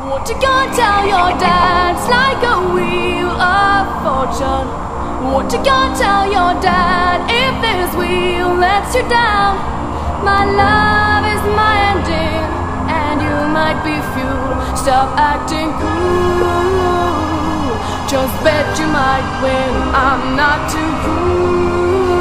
What you gonna tell your dad? It's like a wheel of fortune. What you gonna tell your dad if this wheel lets you down? My love is my ending, and you might be fuel. Stop acting cool. Just bet you might win. I'm not too cool.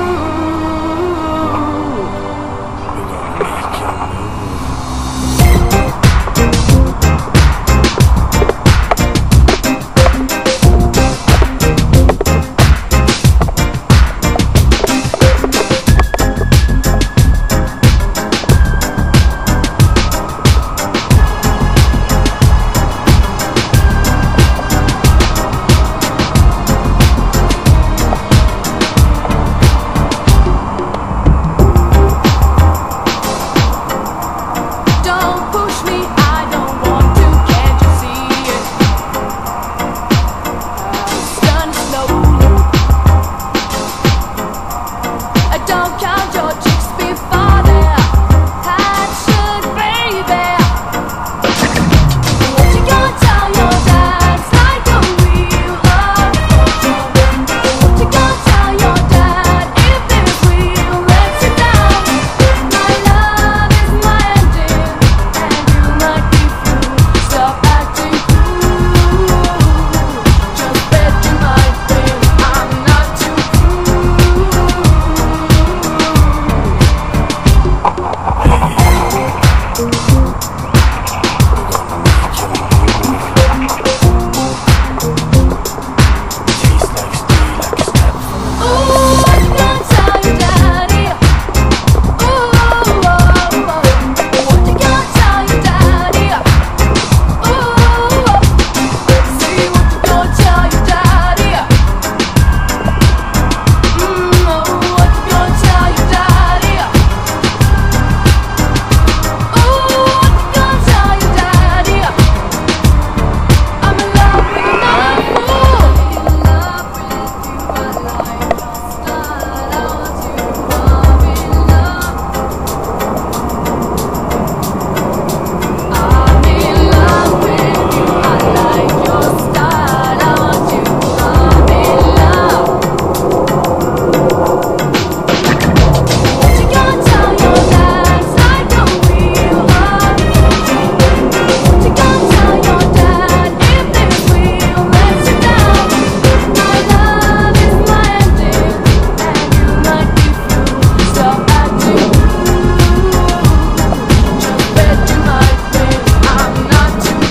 Don't count your chicks before they're hatched, baby. What you gonna tell your dad? It's like a wheel of fortune. What you gonna tell your dad if this wheel lets you down? My love is my ending, and you might be through. Stop acting cool. Just bet you might win. I'm not too cool.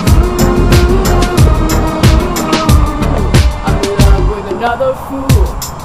Another fool.